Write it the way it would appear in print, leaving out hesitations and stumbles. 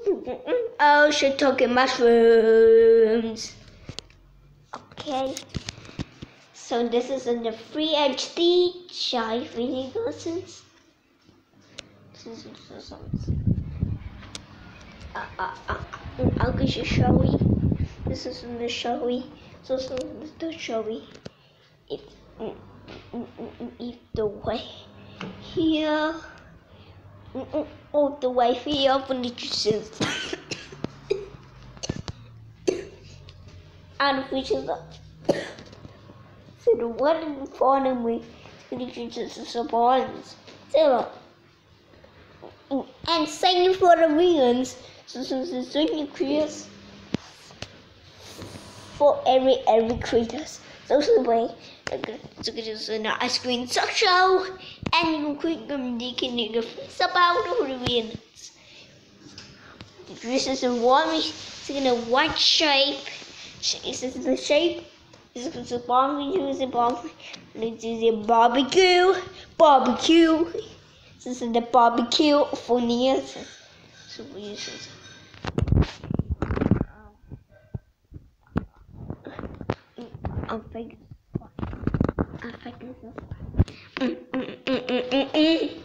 Oh, she's talking mushrooms. Okay. So this is in the free HD shy video lessons. I'll get you showy. This is in the showy. So the showy. If the way here. All the way here for the juices. And which is up. So the one in front of me is the bonds. So and thank you for the reasons. So thank you creators for every creators. So the way it's an ice cream talk show and you can communicate the face about the reasons. This is a warm, it's in a white shape. This is the shape. This is a barbecue. This is a barbecue. This is a barbecue. Barbecue. This is the barbecue for years. So we use it. I'll fake it. I'll fake it.